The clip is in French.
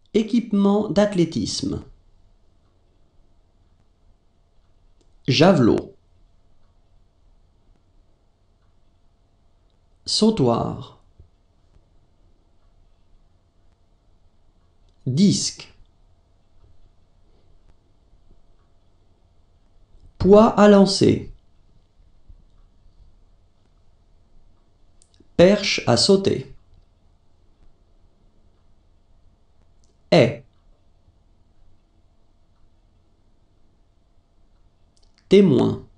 Équipement d'athlétisme. Javelot. Sautoir. Disque. Poids à lancer. Perche à sauter. Haie. Témoin.